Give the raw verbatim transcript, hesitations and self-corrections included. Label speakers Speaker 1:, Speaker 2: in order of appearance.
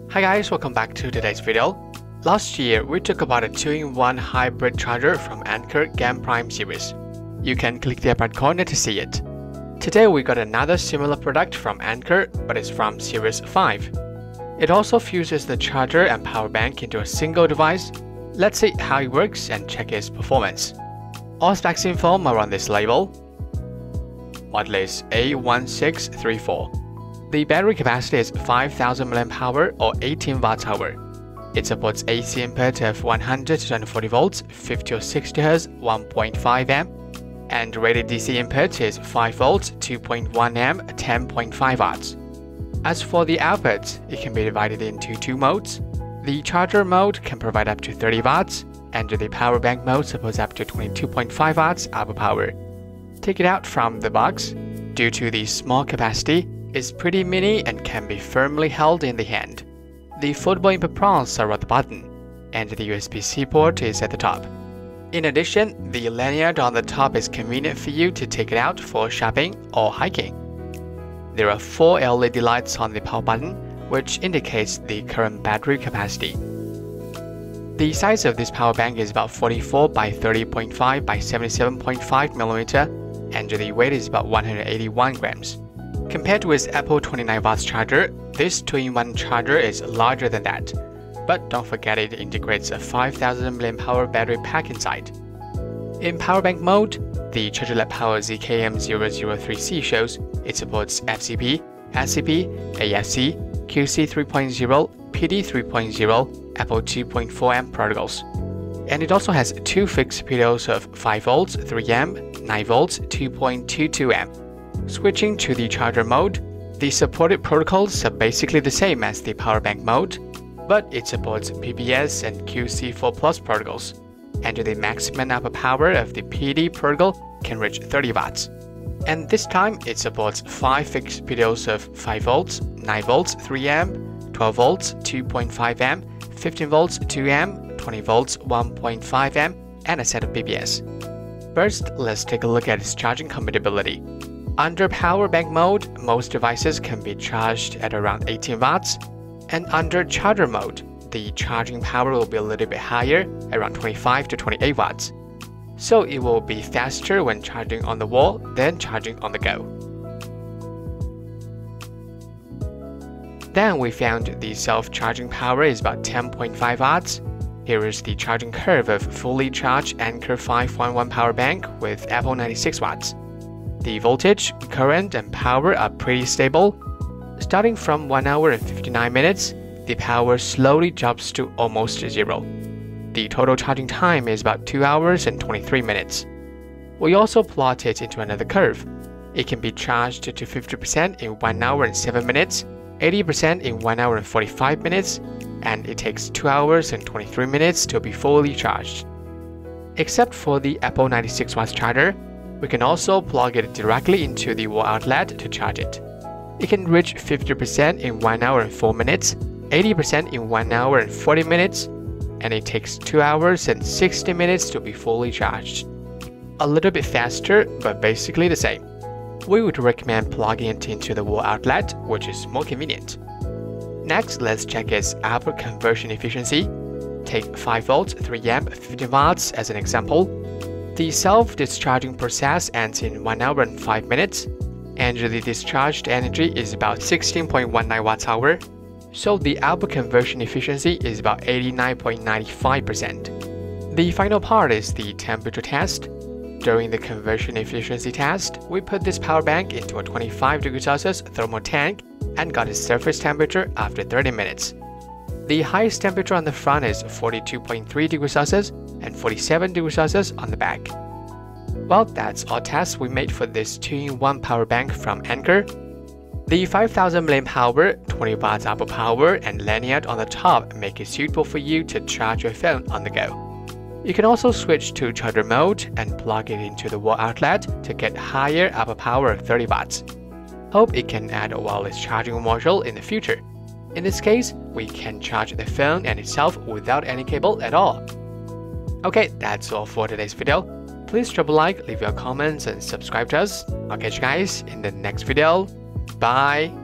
Speaker 1: Hi guys, welcome back to today's video. Last year, we talked about a two in one hybrid charger from Anker GaNPrime series. You can click the upper corner to see it. Today we got another similar product from Anker, but it's from series five. It also fuses the charger and power bank into a single device. Let's see how it works and check its performance. All specs info are on this label. Model is A one six three four. The battery capacity is five thousand milliamp hour or eighteen watt hour. It supports A C input of one hundred to two hundred forty volts, fifty or sixty hertz, one point five amp, and rated D C input is five volts, two point one amp, ten point five watts. As for the output, it can be divided into two modes. The charger mode can provide up to thirty watts, and the power bank mode supports up to twenty-two point five watts output power. Take it out from the box. Due to the small capacity, it's pretty mini and can be firmly held in the hand. The foldable input prongs are at the bottom, and the U S B C port is at the top. In addition, the lanyard on the top is convenient for you to take it out for shopping or hiking. There are four L E D lights on the power button, which indicates the current battery capacity. The size of this power bank is about forty-four by thirty point five by seventy-seven point five millimeter, and the weight is about one hundred eighty-one grams. Compared with Apple twenty-nine watts charger, this two in one charger is larger than that. But don't forget it integrates a five thousand milliamp hour battery pack inside. In power bank mode, the charger L E D Power Z K M zero zero three C shows it supports F C P, S C P, A F C, Q C three point zero, P D three point zero, Apple two point four amp protocols. And it also has two fixed P D Os of five volts, three amp, nine volts, two point two two amp. Switching to the charger mode, the supported protocols are basically the same as the power bank mode, but it supports P P S and Q C four plus protocols, and the maximum output power of the P D protocol can reach thirty watts. And this time it supports five fixed P D Os of five volts, nine volts, three amp, twelve volts, two point five amp, fifteen volts, two amp, twenty volts, one point five amp, and a set of P P S. First, let's take a look at its charging compatibility. Under power bank mode, most devices can be charged at around eighteen watts, and under charger mode, the charging power will be a little bit higher, around twenty-five to twenty-eight watts. So it will be faster when charging on the wall than charging on the go. Then we found the self-charging power is about ten point five watts. Here is the charging curve of fully charged Anker five point one power bank with Apple ninety-six watts. The voltage, current, and power are pretty stable. Starting from one hour and fifty-nine minutes, the power slowly drops to almost zero. The total charging time is about two hours and twenty-three minutes. We also plot it into another curve. It can be charged to fifty percent in one hour and seven minutes, eighty percent in one hour and forty-five minutes, and it takes two hours and twenty-three minutes to be fully charged. Except for the Apple ninety-six watts charger, we can also plug it directly into the wall outlet to charge it. It can reach fifty percent in one hour and four minutes, eighty percent in one hour and forty minutes, and it takes two hours and sixty minutes to be fully charged. A little bit faster, but basically the same. We would recommend plugging it into the wall outlet, which is more convenient. Next, let's check its output conversion efficiency. Take five volts, three amp, fifteen watts as an example. The self-discharging process ends in one hour and five minutes, and the discharged energy is about sixteen point one nine watts hour, so the output conversion efficiency is about eighty-nine point nine five percent. The final part is the temperature test. During the conversion efficiency test, we put this power bank into a twenty-five degrees Celsius thermal tank and got its surface temperature after thirty minutes. The highest temperature on the front is forty-two point three degrees Celsius and forty-seven degrees Celsius on the back. Well, that's all tests we made for this two in one power bank from Anker. The five thousand milliamp hour, twenty watts output power, and lanyard on the top make it suitable for you to charge your phone on the go. You can also switch to charger mode and plug it into the wall outlet to get higher output power of thirty watts. Hope it can add a wireless charging module in the future. In this case, we can charge the phone and itself without any cable at all. Okay, that's all for today's video. Please drop a like, leave your comments, and subscribe to us. I'll catch you guys in the next video. Bye!